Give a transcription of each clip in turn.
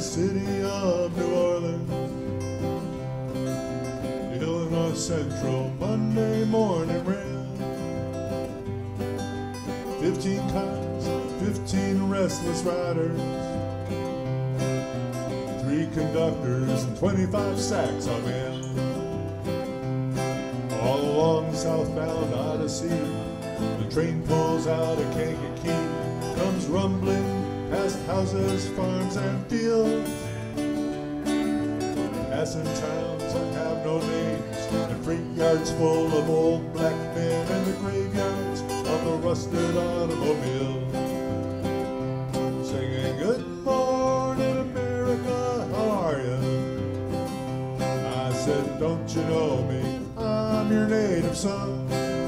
city of New Orleans. Illinois Central, Monday morning ran. 15 cars, 15 restless riders, 3 conductors and 25 sacks of men. All along the southbound Odyssey, the train pulls out of Kankakee, comes rumbling past houses, farms, and fields, passing towns that have no names, and freight yards full of old black men, and the graveyards of the rusted automobile. Singing, "Good morning, America, how are you?" I said, "Don't you know me? I'm your native son.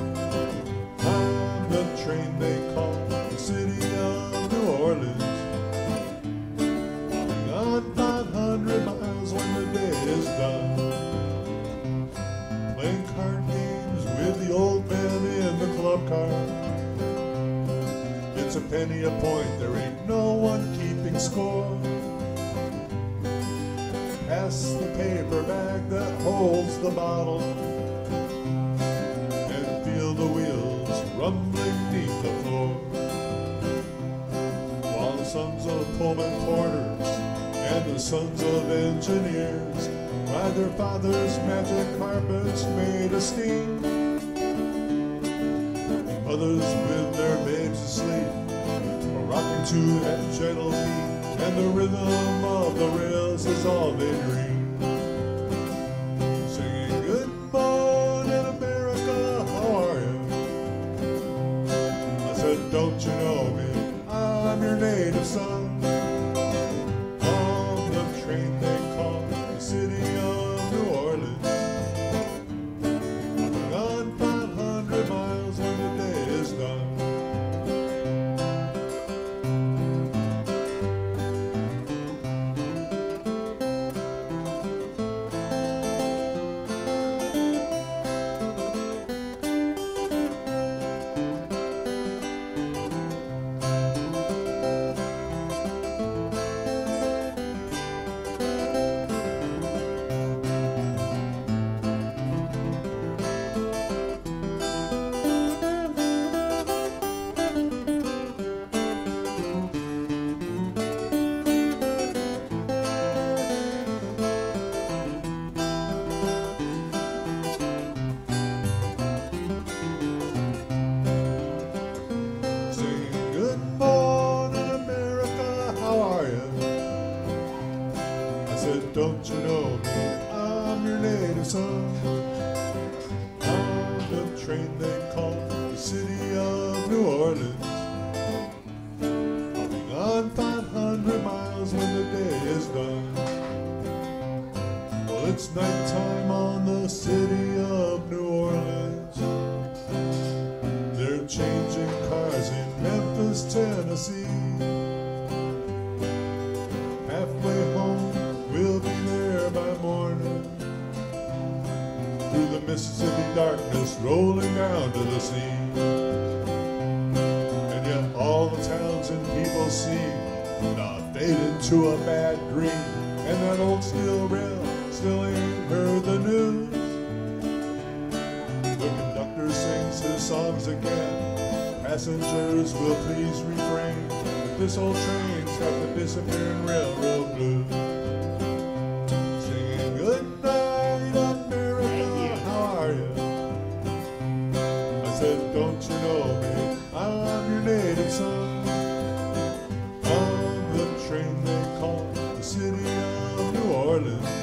I'm the train they call the city of New Orleans. I've gone 500 miles when the day is done, playing card games with the old man in the club car. It's a penny a point, there ain't no one keeping score. Pass the paper bag that holds the bottle, and feel the wheels rumbling neath the floor, while the sons of Pullman porters and the sons of engineers ride their father's magic carpets made of steam. Mothers with their babes asleep are rocking to that gentle beat, and the rhythm of the rails is all they dream. Singing, "Good morning, America, how are you?" I said, "Don't you know me? I'm your native son. On the train they call the city of New Orleans. I've gone 500 miles when the day is done." Don't you know me? I'm your native son. On the train they call the city of New Orleans. I'll be gone 500 miles when the day is done. Well, it's nighttime on the city of New Orleans. They're changing cars in Memphis, Tennessee. Halfway home, we'll be there by morning, through the Mississippi darkness rolling down to the sea. And yet all the towns and people seem not fade into a bad dream, and that old steel rail still ain't heard the news. The conductor sings his songs again, passengers will please refrain, this old train's got the disappearing railroad blues. Singing, "Good night, America, how are you?" I said, "Don't you know me? I'm your native son. On the train they call the city of New Orleans.